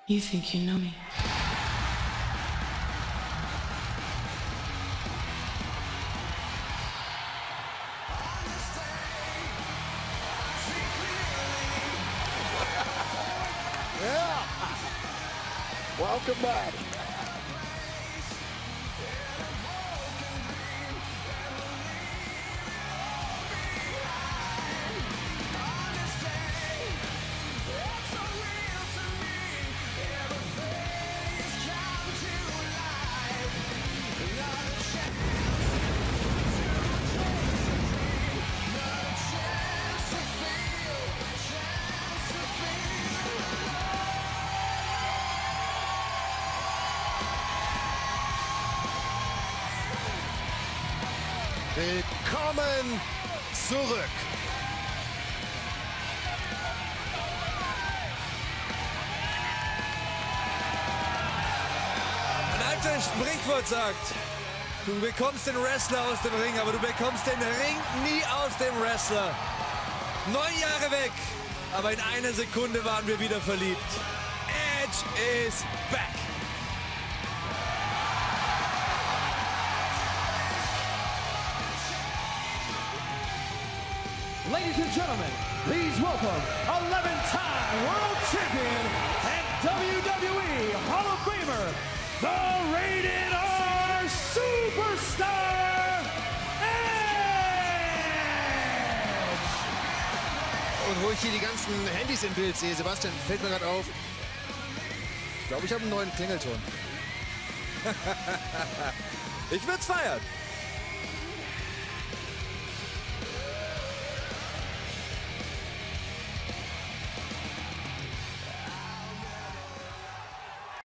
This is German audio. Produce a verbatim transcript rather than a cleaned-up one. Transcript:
You think you know me? Yeah. Welcome back. Willkommen zurück. Ein altes Sprichwort sagt, du bekommst den Wrestler aus dem Ring, aber du bekommst den Ring nie aus dem Wrestler. Neun Jahre weg, aber in einer Sekunde waren wir wieder verliebt. Edge is back. Ladies and gentlemen, please welcome eleven-time World Champion and W W E Hall of Famer, the Rated R Superstar, Edge! Und wo ich hier die ganzen Handys im Bild sehe, Sebastian, fällt mir gerade auf, ich glaube, ich habe einen neuen Klingelton. Ich würd's feiern.